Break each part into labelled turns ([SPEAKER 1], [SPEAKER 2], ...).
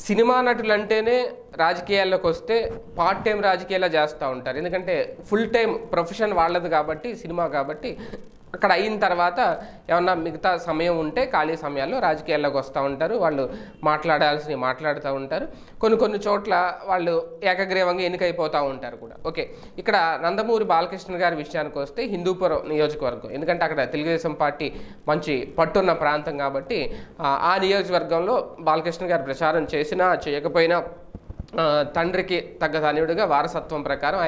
[SPEAKER 1] Cinema నటులు అంటేనే రాజకీయాల్లోకి వస్తే పార్ట్ టైం రాజకీయాలు చేస్తూ ఉంటారు. ఎందుకంటే ఫుల్ టైం ప్రొఫెషన్ వాళ్ళది కాబట్టి, సినిమా కాబట్టి అక్కడ అయిన తర్వాత ఏమన్నా మిగతా సమయం ఉంటే ఖాళీ సమయాల్లో రాజకీయాల్లోకి వస్తూ ఉంటారు. వాళ్ళు మాట్లాడాల్సినవి మాట్లాడుతూ ఉంటారు. కొన్ని చోట్ల వాళ్ళు ఏకగ్రీవంగా ఎన్నికైపోతూ ఉంటారు కూడా. ఓకే, ఇక్కడ నందమూరి బాలకృష్ణ గారి విషయానికి వస్తే హిందూపురం నియోజకవర్గం, ఎందుకంటే అక్కడ తెలుగుదేశం పార్టీ మంచి పట్టున్న ప్రాంతం కాబట్టి ఆ నియోజకవర్గంలో బాలకృష్ణ గారు ప్రచారం చేసినా చేయకపోయినా తండ్రికి తగ్గ తనయుడిగా వారసత్వం ప్రకారం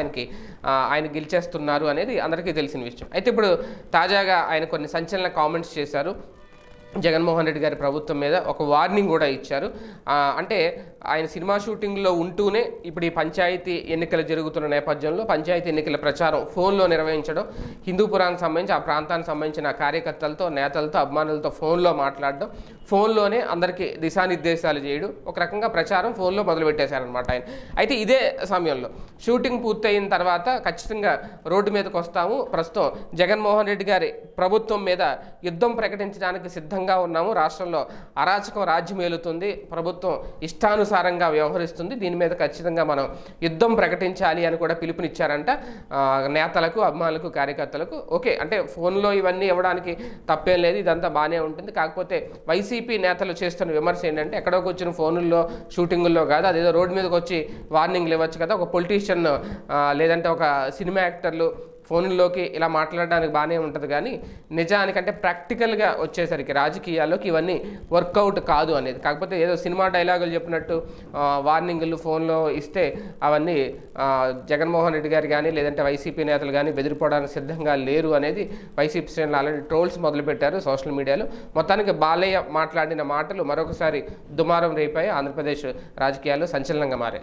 [SPEAKER 1] ఆయన గెలిచేస్తున్నారు అనేది అందరికీ తెలిసిన విషయం. అయితే ఇప్పుడు తాజాగా ఆయన కొన్ని సంచలన కామెంట్స్ చేశారు. జగన్మోహన్ రెడ్డి గారి ప్రభుత్వం మీద ఒక వార్నింగ్ కూడా ఇచ్చారు. అంటే ఆయన సినిమా షూటింగ్లో ఉంటూనే ఇప్పుడు ఈ పంచాయతీ ఎన్నికలు జరుగుతున్న నేపథ్యంలో పంచాయతీ ఎన్నికల ప్రచారం ఫోన్లో నిర్వహించడం, హిందూపురానికి సంబంధించి ఆ ప్రాంతానికి సంబంధించిన కార్యకర్తలతో, నేతలతో, అభిమానులతో ఫోన్లో మాట్లాడడం, ఫోన్లోనే అందరికీ దిశానిర్దేశాలు చేయడం, ఒక రకంగా ప్రచారం ఫోన్లో మొదలుపెట్టేశారనమాట ఆయన. అయితే ఇదే సమయంలో షూటింగ్ పూర్తయిన తర్వాత ఖచ్చితంగా రోడ్డు మీదకి వస్తాము, ప్రస్తుతం జగన్మోహన్ రెడ్డి గారి ప్రభుత్వం మీద యుద్ధం ప్రకటించడానికి సిద్ధంగా ఉన్నాము, రాష్ట్రంలో అరాచకం రాజ్యమేలుతుంది, ప్రభుత్వం ఇష్టానుసారంగా వ్యవహరిస్తుంది, దీని మీద ఖచ్చితంగా మనం యుద్ధం ప్రకటించాలి అని కూడా పిలుపునిచ్చారంట నేతలకు, అభిమానులకు, కార్యకర్తలకు. ఓకే, అంటే ఫోన్లో ఇవన్నీ ఇవ్వడానికి తప్పేం లేదు, ఇదంతా బాగానే ఉంటుంది. కాకపోతే వైసీపీ నేతలు చేస్తున్న విమర్శ ఏంటంటే ఎక్కడోకి వచ్చిన ఫోనుల్లో షూటింగుల్లో కాదు, అదేదో రోడ్డు మీదకి వచ్చి వార్నింగ్లు ఇవ్వచ్చు కదా. ఒక పొలిటీషియన్ లేదంటే ఒక సినిమా యాక్టర్లు ఫోన్లోకి ఇలా మాట్లాడడానికి బాగానే ఉంటుంది, కానీ నిజానికంటే ప్రాక్టికల్గా వచ్చేసరికి రాజకీయాల్లోకి ఇవన్నీ వర్కౌట్ కాదు అనేది. కాకపోతే ఏదో సినిమా డైలాగులు చెప్పినట్టు వార్నింగులు ఫోన్లో ఇస్తే అవన్నీ జగన్మోహన్ రెడ్డి గారు కానీ లేదంటే వైసీపీ నేతలు కానీ బెదిరిపోవడానికి సిద్ధంగా లేరు అనేది వైసీపీ శ్రేణులు ఆల్రెడీ ట్రోల్స్ మొదలుపెట్టారు సోషల్ మీడియాలో. మొత్తానికి బాలయ్య మాట్లాడిన మాటలు మరొకసారి దుమారం రేపాయి, ఆంధ్రప్రదేశ్ రాజకీయాల్లో సంచలనంగా మారాయి.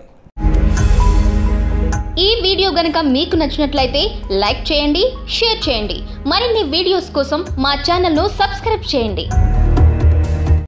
[SPEAKER 2] ఈ వీడియో గనుక మీకు నచ్చినట్లయితే లైక్ చేయండి, షేర్ చేయండి. మరిన్ని వీడియోస్ కోసం మా ఛానల్ను సబ్స్క్రైబ్ చేయండి.